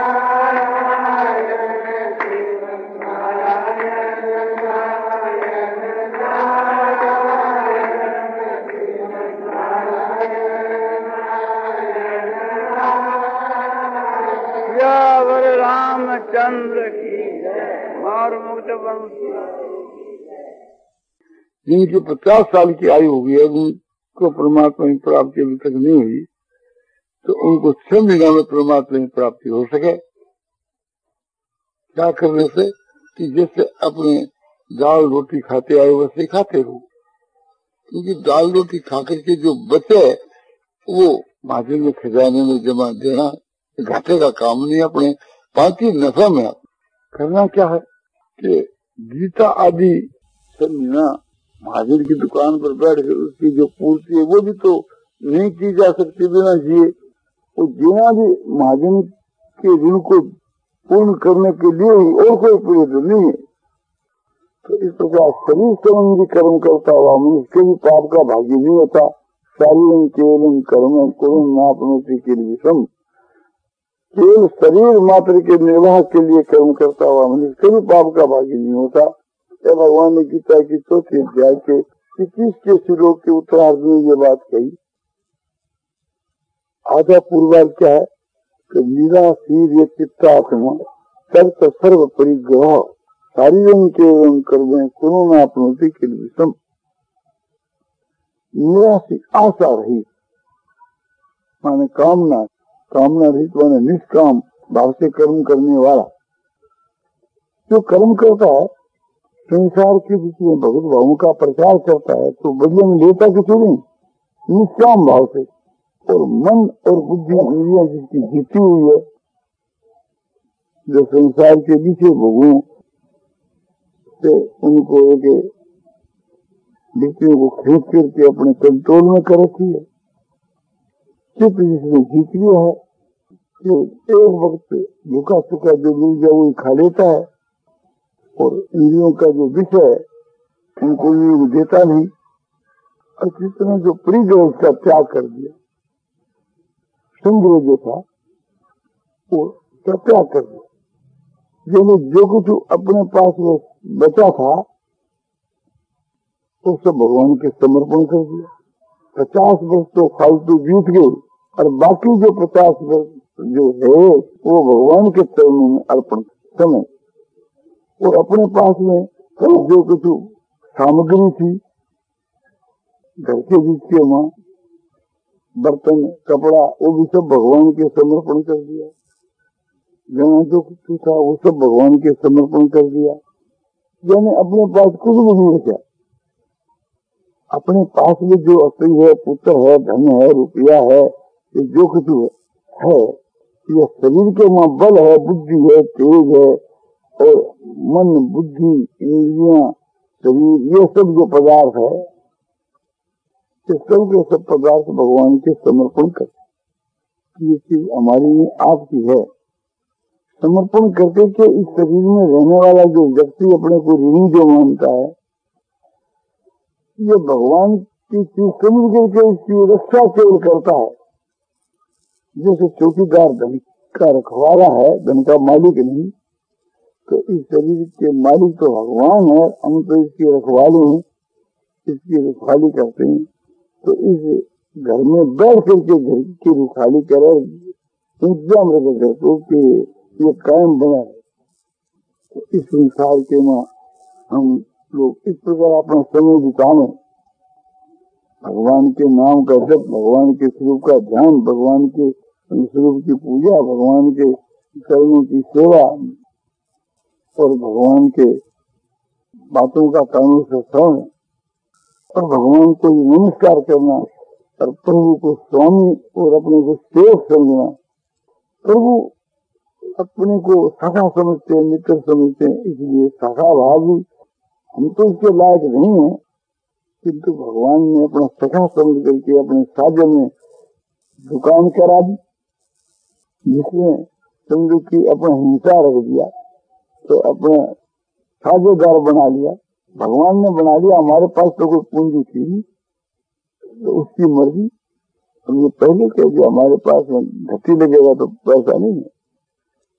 रामचंद्र की और मुक्त जिनकी 50 साल की आयु हो गई, उनको परमात्मा की प्राप्ति अभी तक नहीं हुई, तो उनको 6 महीना में परमात्मा की प्राप्ति हो सके। क्या करने से कि जैसे अपने दाल रोटी खाते आए वैसे खाते रहो, क्योंकि दाल रोटी खाकर के जो बचे वो महाजन में खजाने में जमा देना घाटे का काम नहीं। अपने पांची नफा में करना क्या है कि गीता आदि सब ना महाजन की दुकान पर बैठ कर उसकी जो पूर्ति है वो भी तो नहीं की जा सकती बिना जिए। वो जीना भी महाजन के ऋण को पूर्ण करने के लिए ही, और कोई प्रयोजन नहीं है। तो इस प्रकार शरीर संबंधी कर्म करता हुआ मनुष्य भी पाप का भागी नहीं होता। शारीरम केवलम कर्म कुरुम नापनोति किल्बिषम, केवल शरीर मात्र के निर्वाह के लिए कर्म करता हुआ मनुष्य कभी पाप का भागी नहीं होता। यह भगवान ने गीता की 4थे अध्याय के 21 के श्लोक के उत्तरार्ध में ये बात कही। आधा पूर्वार्ध क्या है कि निराशीर चित्तात्मा तर्क सर्व परिग्रह शारीरम केवलम कर्म कुरुम नापनोति किल्बिषम। निराशी आशा रहित माने कामना रहित माने निष्काम भाव से कर्म करने वाला। जो कर्म करता है संसार के बीच में भगवत भावों का प्रचार करता है तो बदले में लेता कुछ नहीं, निष्काम भाव से। और मन और बुद्धि इंद्रियां जिसकी जीती हुई है, जो संसार के पीछे भोगों से उनको एक व्यक्तियों को खरीद करके अपने कंट्रोल में कर रखी है। चित्त जिसमें जीत लिया है कि एक वक्त भूखा सूखा जो मिल जाए वो खा लेता है, और इंद्रियों का जो विषय है उनको भी देता नहीं, और जितना जो प्रिय उसका त्याग कर दिया। संग्रह जो था वो त्याग कर दिया। जो कुछ अपने पास वो बचा था तो सब भगवान के समर्पण कर दिया। 50 वर्ष तो फालतू बीत गए, और बाकी जो 50 वर्ष जो है वो भगवान के चरणों में अर्पण समय। और अपने पास में जो कुछ सामग्री थी घर के बीच के वहां बर्तन कपड़ा वो भी सब भगवान के समर्पण कर दिया। जहाँ जो कुछ था वो सब भगवान के समर्पण कर दिया। यानी अपने पास कुछ भी नहीं रखा। अपने पास में जो असली है, पुत्र है, धन है, रुपया है, ये जो कुछ है, ये शरीर के वहाँ बल है, बुद्धि है, तेज है, और मन बुद्धि इंद्रियां शरीर ये सब जो पदार्थ है, ये सब के सब पदार्थ भगवान के समर्पण कर। ये चीज हमारी आपकी है। समर्पण करके के इस शरीर में रहने वाला जो व्यक्ति अपने को ऋणी जो मानता है, ये भगवान की चीज समझ करके इसकी रक्षा केवल करता है। जैसे चौकीदार धन का रखवाला है, धन का मालिक नहीं, तो इस शरीर के मालिक तो भगवान है, हम तो इसकी रखवाली हैं, इसकी रखवाली करते हैं। तो इस घर में बैठ करके घर की रखवाली करे, इंतजाम रखे तो ये कायम बना है। तो इस संसार के मां हम लोग इस प्रकार अपना समय बिताने, भगवान के नाम का जप, भगवान के स्वरूप का ध्यान, भगवान के स्वरूप की पूजा, भगवान के कर्मों की सेवा, और भगवान के बातों का कानों से श्रवण, और भगवान को नमस्कार करना, और प्रभु को स्वामी और अपने को सेवक समझना। प्रभु अपने को सखा समझते हैं, मित्र समझते हैं, इसलिए सखा भावी हम तो इसके लायक नहीं है, किंतु भगवान ने अपना सखा समझ करके अपने साझे में दुकान करा दी, जिसमें समझो की अपना हिंसा रख दिया, तो अपना साझेदार बना लिया। भगवान ने बना लिया, हमारे पास तो कोई पूंजी थी नहीं, तो उसकी मर्जी। हमने पहले कह दिया हमारे पास घटी लगेगा तो पैसा नहीं है,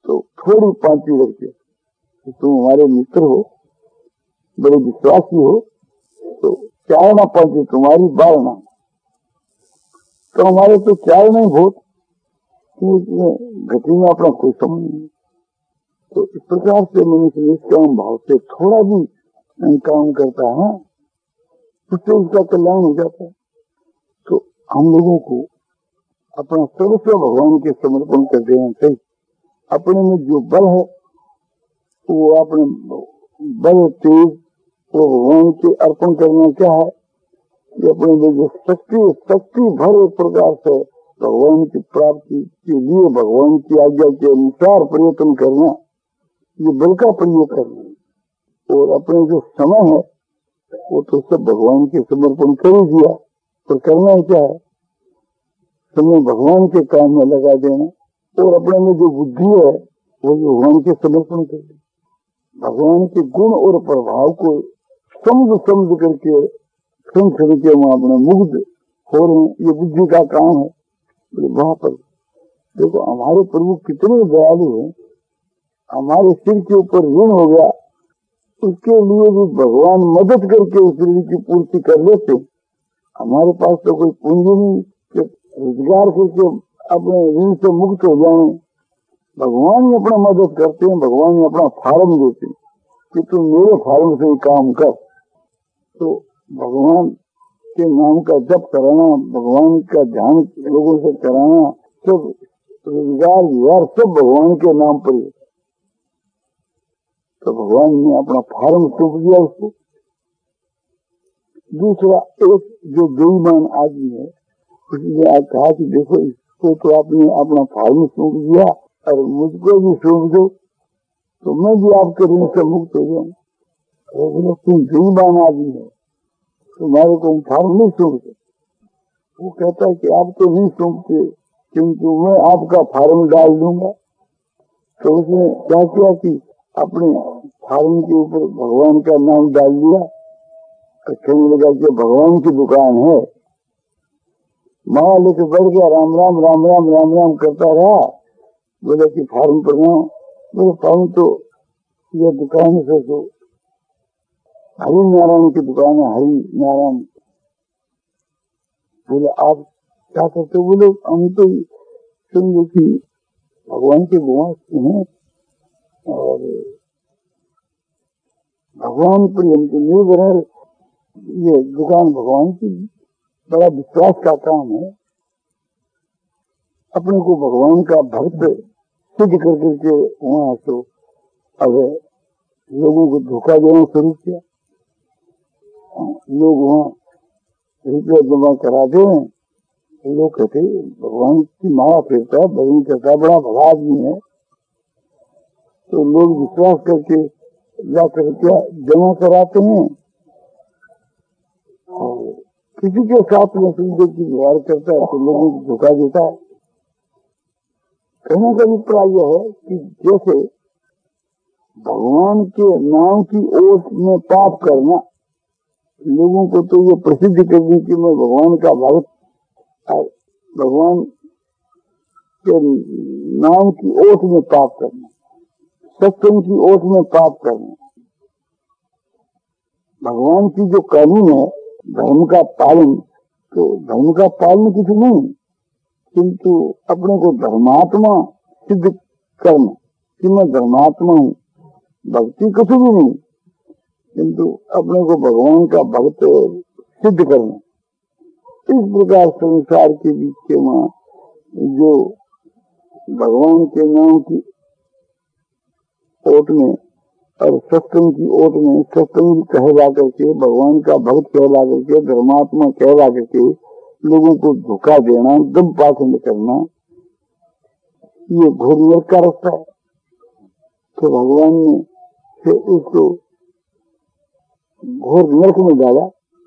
तो थोड़ी पांति रखते कि तुम हमारे मित्र हो, बड़े विश्वासी हो, तो चारना पांति तुम्हारी बारना, तो हमारे तो चार नहीं बहुत, उसमें गति में अपना कोई समझ नहीं। तो इस प्रकार से मनुष्य निष्काम भाव से थोड़ा भी काम करता है उससे उसका कल्याण हो जाता है। तो हम लोगों को अपना सर्वस्व भगवान के समर्पण कर देना चाहिए। अपने में जो बल है वो अपने बल तेज वो भगवान के अर्पण करना क्या है कि अपने में जो शक्ति भर एक प्रकार से भगवान की प्राप्ति के लिए भगवान की आज्ञा के अनुसार प्रयत्न करना, ये बल का प्रयोग करना। और अपने जो समय है वो तो सब भगवान के समर्पण कर ही दिया, पर करना ही क्या है, समय भगवान के काम में लगा देना। और अपने में जो बुद्धि है वो भगवान के समर्पण कर देना। भगवान के गुण और प्रभाव को समझ करके क्षण के वहां अपने मुग्ध हो रहे हैं, ये बुद्धि का काम है। वहां पर देखो हमारे प्रभु कितने दयालु हैं, हमारे सिर के ऊपर ऋण हो गया उसके लिए भी भगवान मदद करके उस ऋण की पूर्ति कर लेते। हमारे पास तो कोई पूंजी नहीं कि रोजगार करके अपने ऋण से मुक्त हो जाए, भगवान ही अपना मदद करते हैं, भगवान ही अपना फार्म देते हैं कि तुम मेरे फार्म से ही काम कर। तो भगवान के नाम का जप कराना, भगवान का ध्यान लोगों से कराना, सब रोजगार व्यवहार सब भगवान के नाम पर ही। तो भगवान ने अपना फार्म सौंप दिया उसको। दूसरा एक जो बेईमान आदमी है उसने आज कहा कि देखो इसको तो आपने अपना फार्म सौंप दिया और मुझको भी सौंप दो तो मैं भी आपके ऋण से मुक्त हो जाऊँ। बोलो तुम बेईमान आदमी है, तुम्हारे को फार्म नहीं सौंपते। वो कहता है कि आप तो नहीं सौंपते किंतु मैं आपका फार्म डाल दूंगा। तो उसने क्या किया कि अपने फार्म के ऊपर भगवान का नाम डाल दिया। कहने लगा कि भगवान की दुकान है, माँ लेके बढ़ गया, राम राम राम राम राम राम करता रहा। बोले कि फार्म पर ना, बोले फार्म तो यह दुकान से तो हरि नारायण की दुकान है, हरि नारायण। बोले आप क्या करते हो? बोले हम तो समझो कि भगवान के गुण हैं और भगवान पर हमको निर्भर है, ये दुकान भगवान की, बड़ा विश्वास का काम है। अपने को भगवान का भक्त सिद्ध कर करके वहां तो अब लोगों को धोखा देना शुरू किया। लोग वहाँ रुपया जमा करा दे, लोग कहते भगवान की माला फेरता है, भजन करता है, बड़ा भला आदमी है। तो लोग विश्वास करके जाकर क्या जमा कराते हैं और किसी के साथ में सुविधा की व्यवहार करता है तो लोगों को धोखा देता है। कहने का अभिप्राय यह है कि जैसे भगवान के नाम की ओट में पाप करना, लोगों को तो ये प्रसिद्ध करने की मैं भगवान का भक्त, भगवान के नाम की ओट में पाप करना, सत्संग की ओट में पाप करना। भगवान की जो कानून है धर्म का पालन, तो धर्म का पालन कुछ नहीं किंतु अपने को धर्मात्मा सिद्ध करना कि मैं धर्मात्मा हूँ। भक्ति कुछ भी नहीं किंतु अपने को भगवान का भक्त सिद्ध करना। इस प्रकार संसार के बीच के वहाँ जो भगवान के नाम की ओट में और सत्संग की ओट में, सत्संग कहला करके, भगवान का भक्त कहला करके, धर्मात्मा कहला करके लोगों को धोखा देना, दम पाखंड करना, ये घोर नरक का रास्ता है। तो भगवान ने फिर उसको घोर नरक में डाला।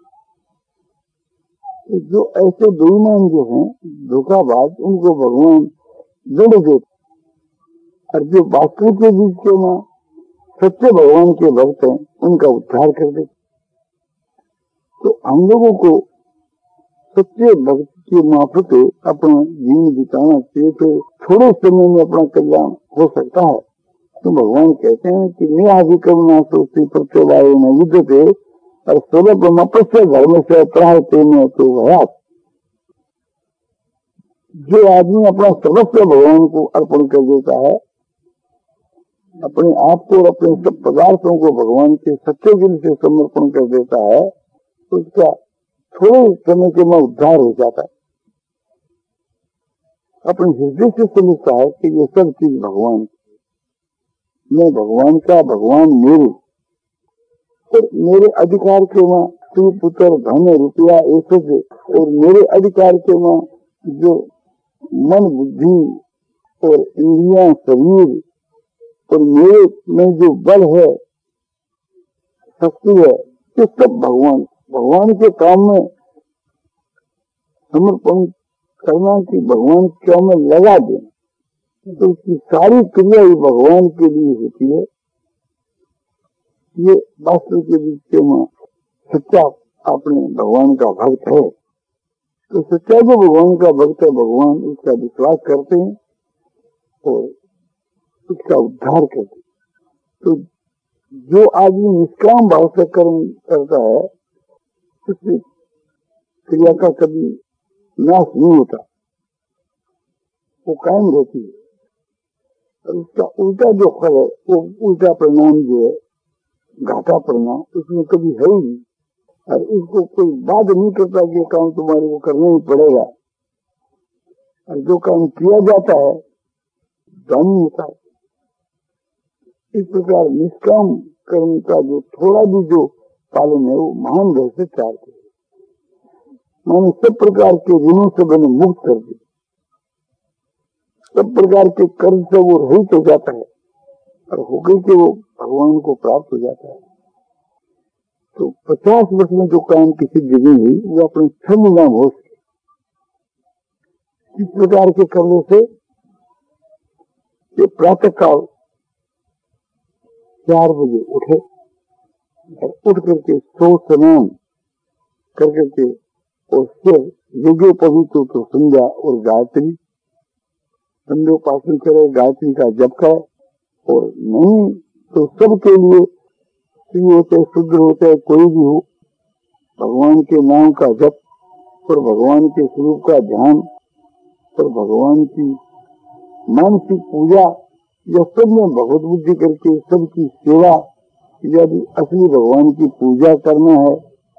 जो ऐसे बेईमान जो हैं, धोखाबाज, उनको भगवान दंड देते, और जो वास्तविक के बीच के मां सच्चे भगवान के भक्त हैं उनका उद्धार कर देते। तो हम लोगों को सच्चे भक्त के मार्फत अपना जीवन बिताना चाहिए तो थोड़े समय में अपना कल्याण हो सकता है। तो भगवान कहते हैं कि निराधिकम ना सोचती प्रत्यवाय न युद्धते और सुलभ अपस्य धर्म से प्राहते में तो भयात। जो आदमी अपना सर्वस्व भगवान को अर्पण कर देता है, अपने आप को और अपने सब पदार्थों को भगवान के सच्चे दिल से समर्पण कर देता है, उसका थोड़े समय के में उद्धार हो जाता है। अपने हृदय से समझता है कि ये सब चीज भगवान, मैं भगवान का, भगवान मेरे, और मेरे अधिकार के मां स्त्री पुत्र धन रुपया ऐसे से, और मेरे अधिकार के मां जो मन बुद्धि और इंद्रियां शरीर और मेरे में जो बल है शक्ति है, ये सब भगवान के काम में समर्पण करना कि भगवान के काम में लगा देना, तो उसकी सारी क्रिया ही भगवान के लिए होती है। ये वास्तव के बीच में सच्चा अपने भगवान का भक्त है। तो सच्चा जो भगवान का भक्त है, भगवान उसका विश्वास करते हैं और उसका उद्धार करते हैं। तो जो आदमी निष्काम भाव से कर्म करता है, उसकी क्रिया का कभी नाश नहीं होता, वो कायम रहती है। और उसका उल्टा जो फल है, वो उल्टा परिणाम जो है, घाटा परिणाम, उसमें कभी है ही नहीं। और उसको कोई बात नहीं करता कि ये काम तुम्हारे को करना ही पड़ेगा। और जो काम किया जाता है दानी होता है। इस प्रकार निष्काम कर्म का जो थोड़ा भी जो पालन है, वो महान भ्रष्टाचार है। माने सब प्रकार के ऋणों से बने मुक्त कर दे, सब प्रकार के कर्ज से वो रहित हो जाता है और होकर के वो भगवान को प्राप्त हो जाता है। तो 50 वर्ष में जो काम की सिद्धि नहीं हुई, वो अपने 6 महीना हो सके। इस प्रकार के करने से ये प्रातः काल 4 बजे उठे और उठ करके सो स्नान कर करके और फिर यज्ञोपवीत तो संध्या और गायत्री संध्योपासन करे, गायत्री का जप करे। और नहीं तो सबके लिए स्त्री होते शुद्र होते कोई भी हो, भगवान के नाम का जप और भगवान के स्वरूप का ध्यान और भगवान की मानसिक पूजा, यह सब में भगवत बुद्धि करके सबकी सेवा, यदि असली भगवान की पूजा करना है।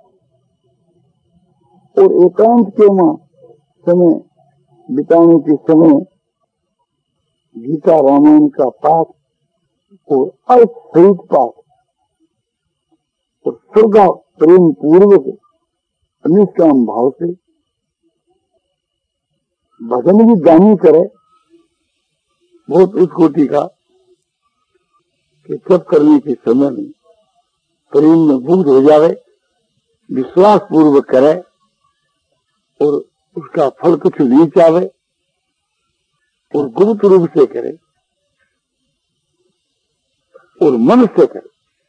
और एकांत के मां समय बिताने के समय गीता रामायण का पाठ और अर्थ सहित पाठ और श्रद्धा प्रेम पूर्वक निष्काम भाव से भजन भी गानी करे, बहुत उच्च कोटि का, कि सब करने के समय में प्रेम में बुद्ध हो जावे, विश्वास पूर्वक करे और उसका फल कुछ नहीं चाहे और गुप्त रूप से करे और मन से करे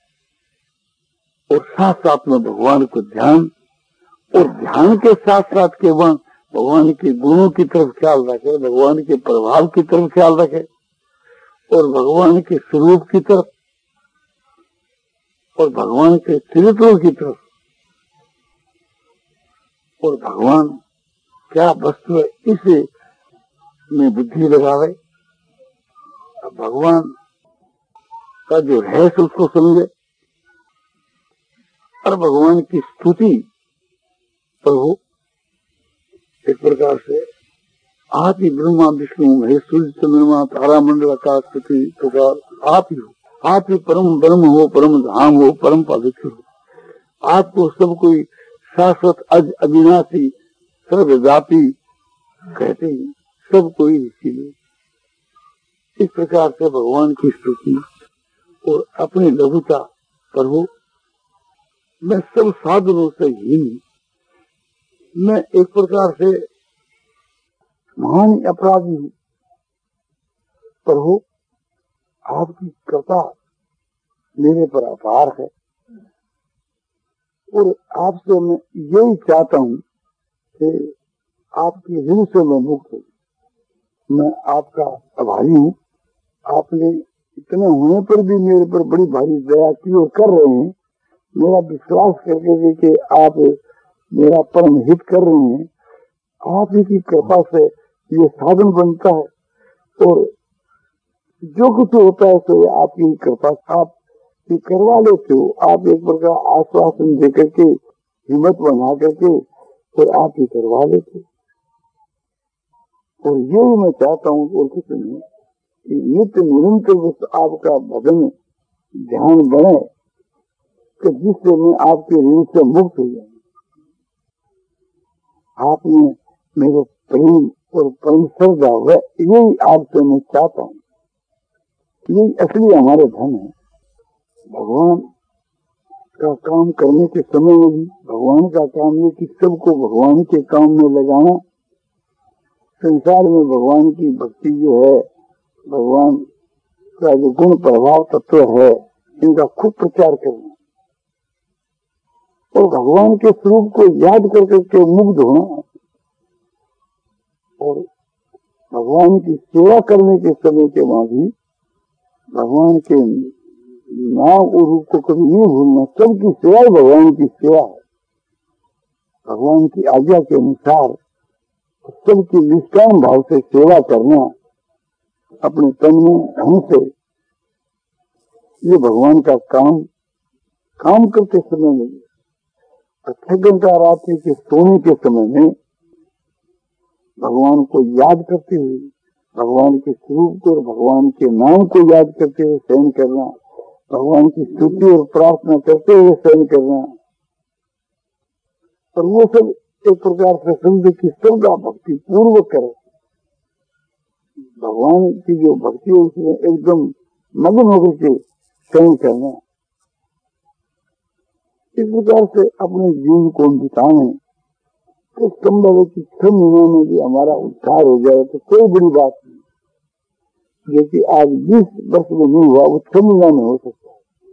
और साथ साथ में भगवान को ध्यान, और ध्यान के साथ साथ के वह भगवान के गुणों की तरफ ख्याल रखे, भगवान के प्रभाव की तरफ ख्याल रखे और भगवान के स्वरूप की तरफ और भगवान के चरित्रों की तरफ, और भगवान क्या वस्तु है इसे में बुद्धि लगावे, भगवान का जो रहस्य उसको समझे और भगवान की स्तुति प्रभु एक प्रकार से आप ही ब्रह्मा विष्णु महेश सूर्य चंद्रमा तारा मंडल का स्तुति पुकार आप ही हो, आप ही परम ब्रह्म हो, परम धाम हो, परम पवित्र हो। आपको सब कोई शाश्वत अज अविनाशी सर्वव्यापी कहते हैं, सब कोई इसीलिए इस प्रकार से भगवान की स्तुति और अपनी लघुता, प्रभु मैं सब साधनों से हीन, मैं एक प्रकार से महान अपराधी हूँ, प्रभु आपकी कृपा मेरे पर अपार है और आपसे मैं यही चाहता हूँ कि आपकी ऋण से मैं मुक्त हूँ, मैं आपका आभारी हूँ। आपने इतने होने पर भी मेरे पर बड़ी भारी दया की और कर रहे हैं। मेरा विश्वास करके कि आप मेरा परम हित कर रहे हैं। आप ही की कृपा से ये साधन बनता है और जो कुछ होता है तो आपकी कृपा। आप ये करवा लेते हो। आप एक प्रकार आश्वासन दे करके, हिम्मत बना करके और आप ही करवा लेते। और यही मैं चाहता हूँ और कुछ नहीं, कि नित्य निरंतर आपका भजन ध्यान बने कि जिससे मैं आपके ऋण से मुक्त हो जाऊं। आपने मेरे प्रेम और परम श्रद्धा है, यही आपसे मैं चाहता हूँ। यही असली हमारे धन है। भगवान का काम करने के समय में भी भगवान का काम ये कि सबको भगवान के काम में लगाना। संसार में भगवान की भक्ति जो है, भगवान का जो गुण प्रभाव तत्व है, इनका खूब प्रचार करना और भगवान के स्वरूप को याद कर करके मुग्ध होना और भगवान की सेवा करने के समय के बाद भी भगवान के नाम और रूप को कभी नहीं भूलना। सबकी सेवा भगवान की सेवा है। भगवान की आज्ञा के अनुसार सबकी निष्काम भाव से सेवा करना, अपने तन में धन से, ये भगवान का काम करते समय में, प्रत्येक घंटा रात्रि के सोने के समय में भगवान को याद करते हुए, भगवान के स्वरूप को और भगवान के नाम को याद करते हुए शयन करना, भगवान की स्तुति और प्रार्थना करते हुए शयन करना। और वो सब एक प्रकार से समझे कि श्रद्धा भक्ति पूर्वक करे। भगवान की जो भक्ति है उसमें एकदम मग्न होकर के शयन करना। इस प्रकार से अपने जीवन को बिताने तो संभव है कि 6 महीनों में भी हमारा उद्धार हो जाए तो कोई बड़ी बात नहीं। जो कि आज 20 वर्ष में नहीं हुआ, वो 6 महीनों में हो सकता है।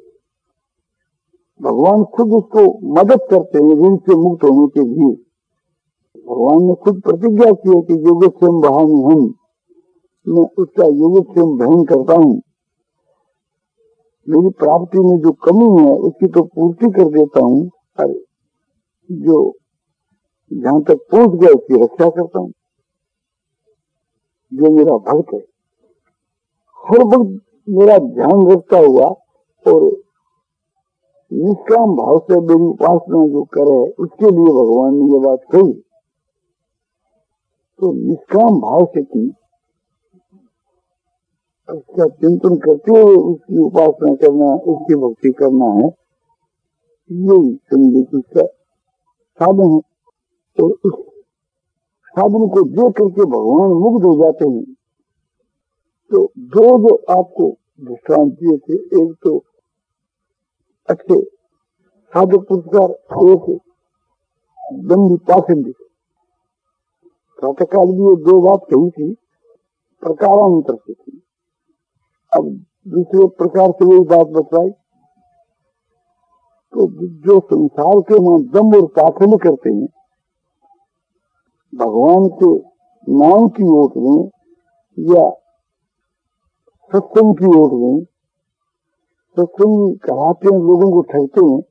भगवान खुद उसको मदद करते हैं ऋण से मुक्त होने के लिए। भगवान ने खुद प्रतिज्ञा की है कि योगक्षेम बहानी हम, मैं उसका योगक्षेम बहन करता हूँ। मेरी प्राप्ति में जो कमी है उसकी तो पूर्ति कर देता हूँ, और जो जहाँ तक पहुंच गया उसकी रक्षा करता हूँ। जो मेरा भक्त है हर वक्त मेरा ध्यान रखता हुआ और निष्काम भाव से मेरी उपासना जो करे, उसके लिए भगवान ने ये बात कही। तो निष्काम भाव से की, उसका चिंतन करते हुए उसकी उपासना करना, उसकी भक्ति करना है, यही समझे कि उसका साधन है। तो उस साधन को देख करके भगवान मुग्ध हो जाते हैं। तो दो जो आपको दृष्टांत दिए थे, एक तो अच्छे साधक पुरस्कार, एक बंदी पाखंडी। प्रातःकाल भी ये 2 बात कही थी, प्रकारांतर से थी। अब दूसरे प्रकार से वही बात बताई। तो जो संसार के दम और पाखंड करते हैं, भगवान के नाम की ओट में या सत्संग की ओट में, सत्संग कराते हैं, लोगों को ठगते हैं,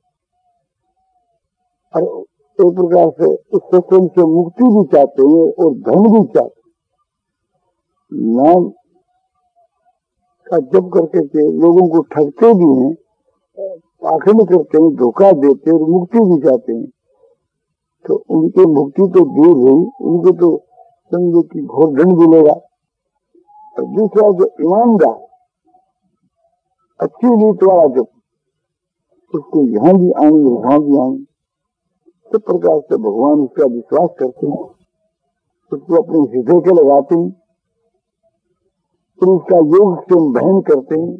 और एक प्रकार से उस सत्संग से मुक्ति भी चाहते हैं और धन भी चाहते हैं। नाम का जप करके के लोगों को ठगते भी हैं, पाखंड करते हैं, धोखा देते हैं और मुक्ति भी चाहते हैं। तो उनकी मुक्ति तो दूर रही, उनको तो समझो कि घोर दंड मिलेगा। और दूसरा जो ईमानदार अच्छी नीति वाला जब, उसको यहाँ भी आनंद, वहां भी आनंद। सब प्रकार से भगवान उसका विश्वास करते हैं, उसको अपने हृदय के लगाते हैं, फिर उसका योग से बहन करते हैं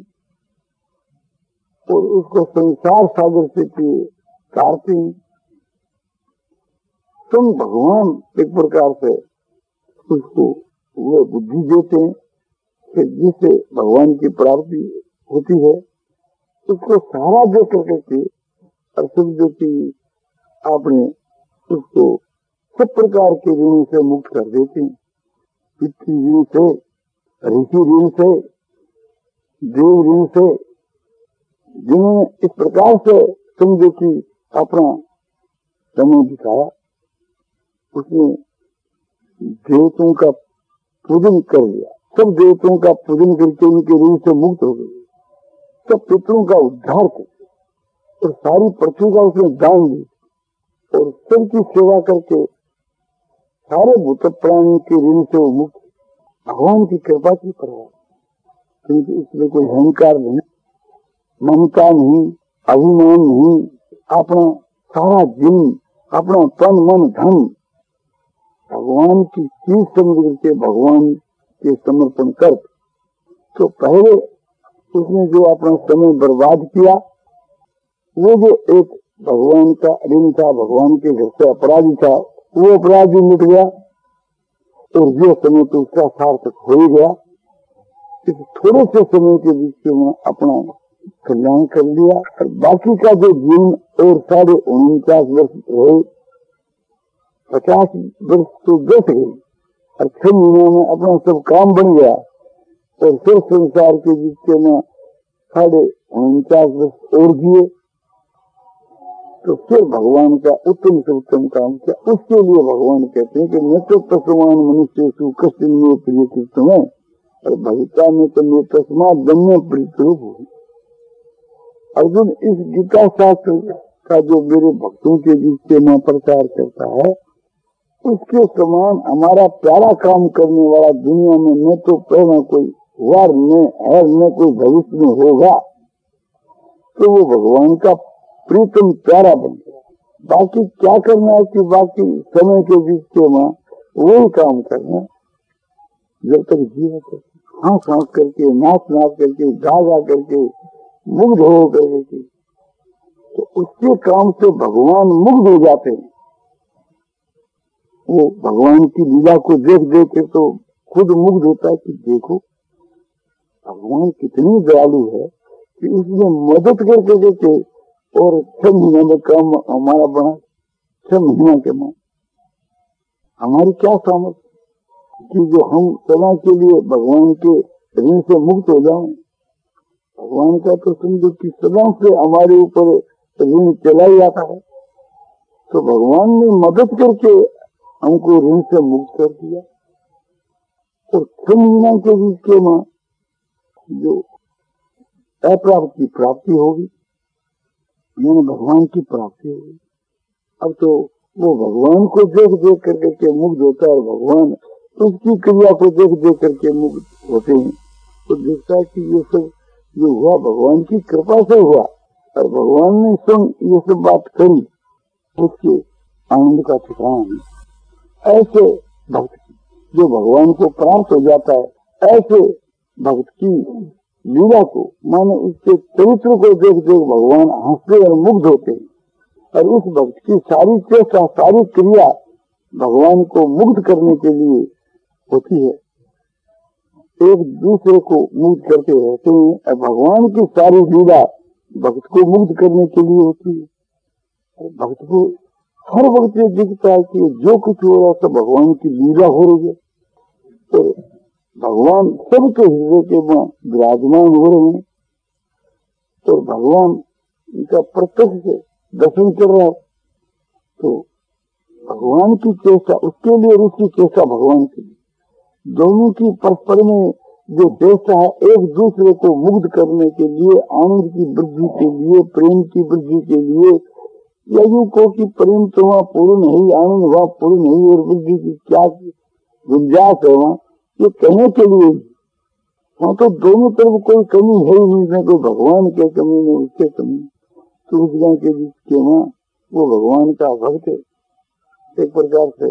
और उसको संसार सागर से तारते हैं। तुम भगवान एक प्रकार से उसको वो बुद्धि देते हैं कि जिससे भगवान की प्राप्ति होती है। उसको सारा दे करके और समझो कि आपने उसको सब प्रकार के ऋणों से मुक्त कर देते हैं। पितृ ऋण से, ऋषि ऋण से, देव ऋण से, जिन्होंने इस प्रकार से समझो कि अपना समय दिखाया, उसने देवताओं का पूजन कर लिया। सब देवताओं का पूजन करके उनके ऋण से मुक्त हो गए, सब पितरों का उद्धार कर, और सारी पृथ्वी का उसने दान दी, और सबकी सेवा करके सारे भूत प्राणियों के ऋण से वो मुक्त। भगवान की कृपा की परवाह, क्योंकि इसमें कोई अहंकार नहीं, ममता नहीं, अभिमान नहीं। अपना सारा जीवन, अपना तन मन धन भगवान की चीज समझ करके भगवान के समर्पण कर। तो पहले उसने जो अपना समय बर्बाद किया, वो जो एक भगवान का ऋण था, भगवान के घर से अपराधी था, वो अपराधी मिट गया, और जो समय तो उसका सार्थक हो ही गया। इस थोड़े से समय के बीच में अपना कल्याण कर लिया, और बाकी का जो जीवन और 49.5 वर्ष रहे, 50 वर्ष तो बच गई, और 6 महीनों में अपना सब काम बन गया, और फिर संसार के बीच में 49.5 वर्ष और जिए। तो फिर भगवान का उत्तम से उत्तम काम किया। उसके लिए भगवान कहते हैं कि न तो तस्मान मनुष्य सुकृष्ण में प्रिय कृष्ण में, और भविता में तो मैं तस्मात दम्य प्रीतरूप हूँ। अर्जुन, इस गीता शास्त्र का जो मेरे भक्तों के बीच में प्रचार करता है, उसके समान हमारा प्यारा काम करने वाला दुनिया में न तो पहला कोई हुआ, न है, न कोई भविष्य में होगा। तो वो भगवान का प्रीतम प्यारा बन गया। बाकी क्या करना है कि बाकी समय के बीच में वही काम करना, जब तक जीवन करके, हाँस हाँस करके, नाच नाच करके, गा गा करके, मुग्ध हो करके, तो उसके काम से भगवान मुग्ध हो जाते हैं। वो भगवान की लीला को देख देख के तो खुद मुग्ध होता है कि देखो भगवान कितनी दयालु है कि उसने मदद करके देखे, और 6 महीने में काम हमारा बना। 6 महीना के में हमारी क्या सामर्थ्य कि जो हम सदा के लिए भगवान के ऋण से मुक्त हो जाएं। भगवान का तो समझो कि सदा से हमारे ऊपर ऋण चला ही जाता है, तो भगवान ने मदद करके हमको ऋण से मुक्त कर दिया। और 6 महीना के बीच के में जो अप्राप्त की प्राप्ति होगी, यानी भगवान की प्राप्ति होगी। अब तो वो भगवान को देख देख करके मुग्ध होता है, और भगवान उसकी क्रिया को देख देख करके मुग्ध होते हैं। तो देखता है कि ये सब जो हुआ भगवान की कृपा से हुआ, और भगवान ने स्वयं ये सब बात करी, उसके आनंद का ठिकाना नहीं। ऐसे भक्त जो भगवान को प्राप्त हो जाता है, ऐसे भक्त की लीला को, माने उसके चरित्र को देख देख भगवान हंसते और मुग्ध होते हैं। और उस भक्त की सारी चेष्टा, सारी क्रिया भगवान को मुग्ध करने के लिए होती है। एक दूसरे को मुग्ध करते रहते हैं, और भगवान की सारी लीला भक्त को मुग्ध करने के लिए होती है। और भक्त को हर वक्त ये दिखता है कि जो कुछ हो रहा है सब भगवान की लीला हो रही है, तो भगवान सबके हृदय के विराजमान हो रहे हैं। तो भगवान इनका प्रत्यक्ष दर्शन कर रहा है, तो भगवान की चेष्टा उसके लिए, उसकी चेष्टा भगवान के लिए, दोनों की परस्पर में जो चेष्टा है, एक दूसरे को मुग्ध करने के लिए, आनंद की वृद्धि के लिए, प्रेम की वृद्धि के लिए, या यूं को कि प्रेम तो वहाँ पूर्ण नहीं, आनंद वहाँ पूर्ण नहीं, और वृद्धि की क्या गुंजाइश है वहाँ, ये कहने के लिए। वहाँ तो दोनों तरफ कोई कमी है ही नहीं, न कोई भगवान के कमी न उसके कमी। तो उस गाँव के बीच के वहाँ वो भगवान का भक्त है, एक प्रकार से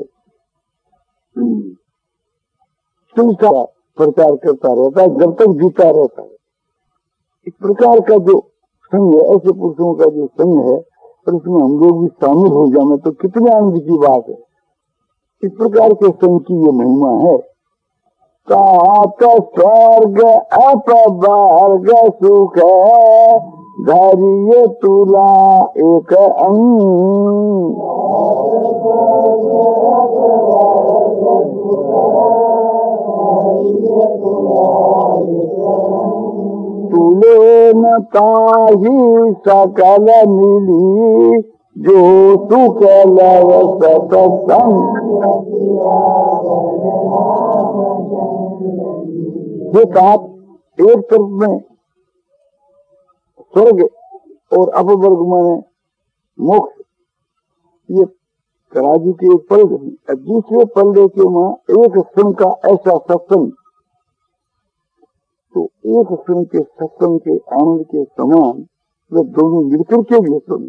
संस्था प्रचार करता रहता है जब तक जीता रहता है। इस प्रकार का जो संघ है, ऐसे पुरुषों का जो संघ है, और उसमें हम लोग भी शामिल हो जाए तो कितने आनंद की बात है। इस प्रकार के संघ की ये महिमा है। स्वर्ग अपवर्ग सुख धारिये तुला एक अंग। तुले न ताही सकल मिली जो सुकल सत्संग। ये कहा एक तरफ में स्वर्ग और अपवर्ग माने मोक्ष, ये तराजू के एक पलड़े में, दूसरे पलड़े के वहां एक क्षण का ऐसा सत्संग, तो एक क्षण के सत्संग के आनंद के समान वे दोनों मिलकर के भी सुन।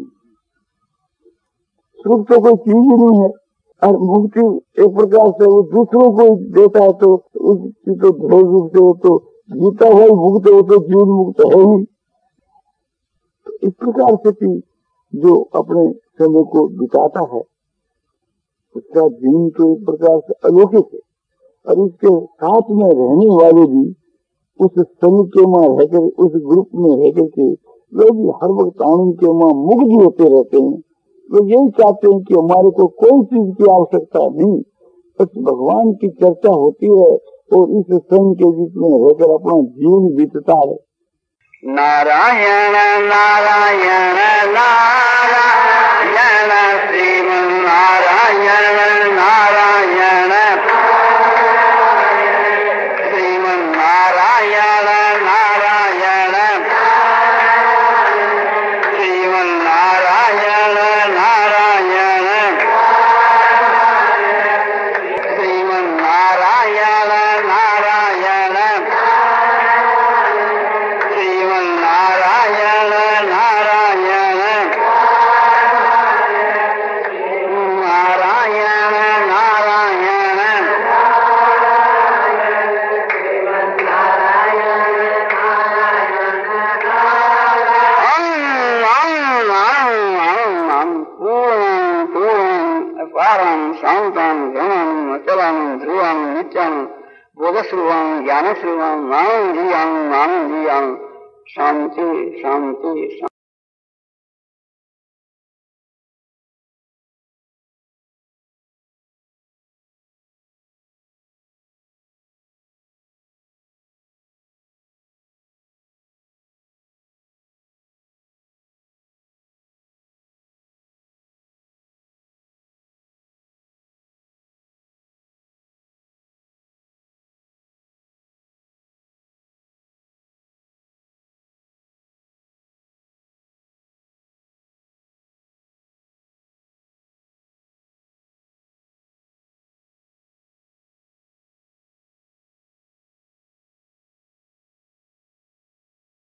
सुख तो कोई चीज ही नहीं है, और मुक्ति एक प्रकार से वो दूसरों को देता है, तो उसकी तो धैर्य रूप से वो तो जीता हुआ ही मुक्त, वो तो जीवन मुक्त है ही। तो इस प्रकार से कि जो अपने समय को बिताता है उसका जीवन तो एक प्रकार से अलौकिक है, और उसके साथ में रहने वाले भी उस समुद्र में रहकर, उस ग्रुप में रहकर के वे भी हर वक्त आनंद के वहां मुग्ध होते रहते हैं। वे यही चाहते हैं कि हमारे को कोई चीज की आवश्यकता नहीं, बस भगवान की चर्चा होती है और इस संघ के बीच में रहकर अपना जीवन बीतता है। नारायण नारायण नारायण श्रीमन नारायण नारायण श्रीमन नारायण नारायण श्रीमन नारायण नारायण श्रीमन नारायण नारायण श्रीमन नारायण नारायण नारायण नारायण शांतं घनं अचलं ध्रुवं नित्यं बोधस्रुवं ज्ञानस्रुवं नाम धियं शांति शांति।